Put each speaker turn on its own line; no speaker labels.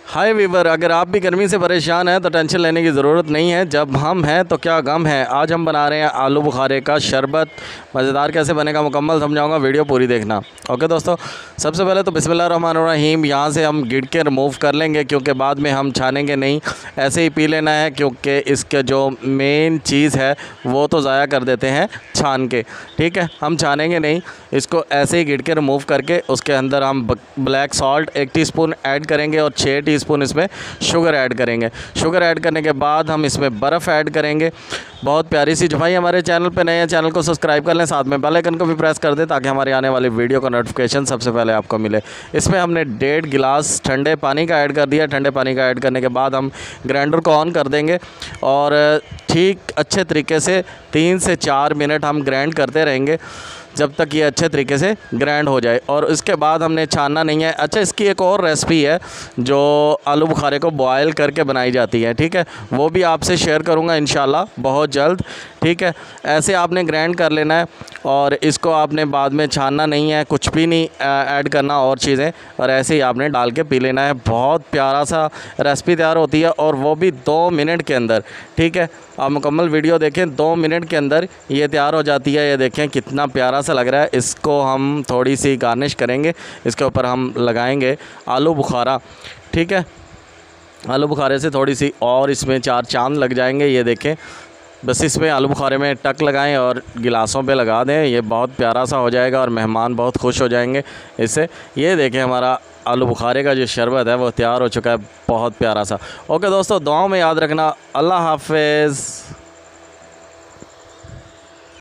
हाय Weaver, अगर आप भी गर्मी से परेशान हैं तो टेंशन लेने की ज़रूरत नहीं है। जब हम हैं तो क्या गम है। आज हम बना रहे हैं आलू बुखारे का शरबत। मज़ेदार कैसे बनेगा मुकम्मल समझाऊंगा, वीडियो पूरी देखना। ओके दोस्तों, सबसे पहले तो बिस्मिल्लाहिर्रहमानिर्रहीम यहाँ से हम गिड़ के रिमूव कर लेंगे, क्योंकि बाद में हम छानेंगे नहीं, ऐसे ही पी लेना है, क्योंकि इसके जो मेन चीज़ है वो तो ज़ाया कर देते हैं छान के। ठीक है, हम छानेंगे नहीं, इसको ऐसे ही गिड़ के रिमूव करके उसके अंदर हम ब्लैक सॉल्ट 1 टीस्पून ऐड करेंगे और 6 टीस्पून इसमें शुगर ऐड करेंगे। शुगर ऐड करने के बाद हम इसमें बर्फ़ ऐड करेंगे। बहुत प्यारी सी। जो भाई हमारे चैनल पे नए हैं, चैनल को सब्सक्राइब कर लें, साथ में बेल आइकन को भी प्रेस कर दें ताकि हमारे आने वाली वीडियो का नोटिफिकेशन सबसे पहले आपको मिले। इसमें हमने 1.5 गिलास ठंडे पानी का ऐड कर दिया। ठंडे पानी का ऐड करने के बाद हम ग्राइंडर को ऑन कर देंगे और ठीक अच्छे तरीके से 3 से 4 मिनट हम ग्राइंड करते रहेंगे जब तक ये अच्छे तरीके से ग्राइंड हो जाए। और इसके बाद हमने छानना नहीं है। अच्छा, इसकी एक और रेसिपी है जो आलू बुखारे को बॉयल करके बनाई जाती है। ठीक है, वो भी आपसे शेयर करूंगा इंशाल्लाह बहुत जल्द। ठीक है, ऐसे आपने ग्राइंड कर लेना है और इसको आपने बाद में छानना नहीं है, कुछ भी नहीं ऐड करना और चीज़ें, और ऐसे ही आपने डाल के पी लेना है। बहुत प्यारा सा रेसिपी तैयार होती है और वो भी 2 मिनट के अंदर। ठीक है, आप मुकम्मल वीडियो देखें, 2 मिनट के अंदर ये तैयार हो जाती है। ये देखें कितना प्यारा सा लग रहा है। इसको हम थोड़ी सी गार्निश करेंगे, इसके ऊपर हम लगाएंगे आलू बुखारा। ठीक है, आलू बुखारे से थोड़ी सी और इसमें 4 चांद लग जाएंगे। ये देखें, बस इसमें आलू बुखारे में टक लगाएं और गिलासों पे लगा दें। ये बहुत प्यारा सा हो जाएगा और मेहमान बहुत खुश हो जाएंगे इससे। ये देखें, हमारा आलू बुखारे का जो शरबत है वो तैयार हो चुका है, बहुत प्यारा सा। ओके दोस्तों, दुआओं में याद रखना। अल्लाह हाफ़िज़।